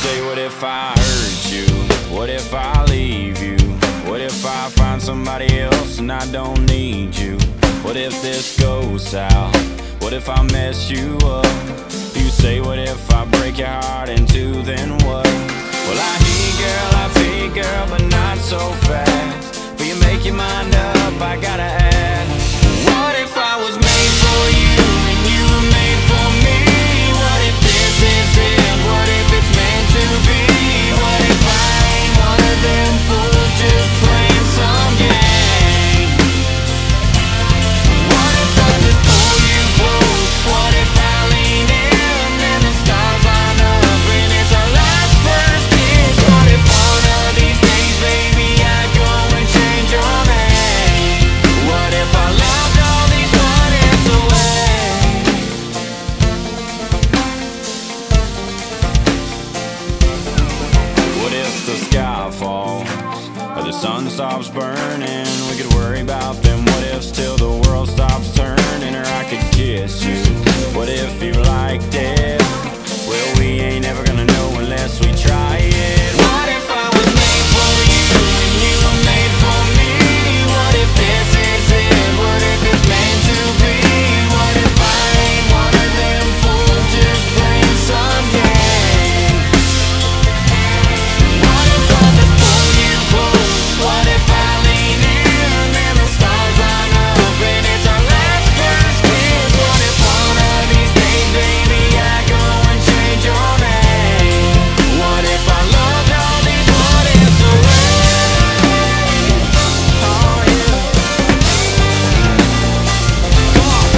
say, what if I hurt you? What if I leave you? What if I find somebody else and I don't need you? What if this goes south? What if I mess you up? You say, what if I break your heart in two, then what? Well, I hear you, girl, but not so fast. Before you make your mind up, I gotta ask, what if I was made for you and you were made for me? What if this is it? What if it's meant to be? What if I ain't one of them fools just playing some game? What if I just pull you close? What if I lean in and the stars line up and it's our last first kiss? What if one of these days, baby, I go and change your name? What if I loved all these what ifs away? What if the sky falls or the sun stops burning? We could worry about them what ifs till the world stops turning. Or I could kiss you. What if you liked it? Well, we ain't ever gonna know unless we try it. What if I was made for you and you were made for me? What if this is it? What if it's meant to be? What if I ain't one of them fools just playing some game? What if I just pull you close? What if I lean in and the stars line up and it's our last first kiss? What if one of these days, baby, I go and change your name? What if I loved all these what ifs away? Oh yeah. Come on.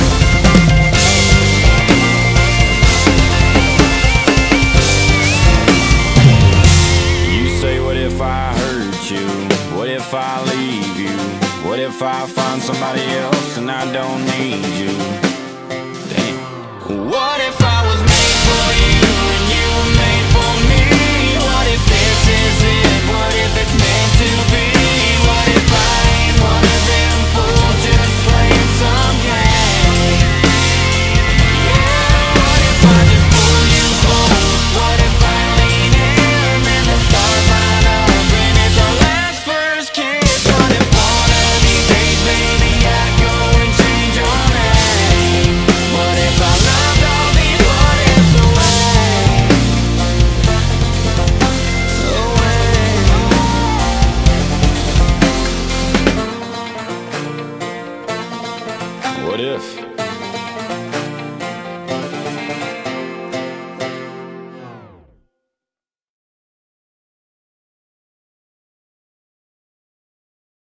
You say, what if I hurt you? What if I leave you? What if I find somebody else and I don't need you? Damn. What if I was made for you and you were made for me? What if this is it? What if it's meant to be? What if I ain't one of them fools just playing some game? Yeah. What if I just pull you close? What if I lean in and the stars line up and it's our last first kiss? What if one of these days, baby, I go and change your name? What if I loved all these what ifs away? Away. What if?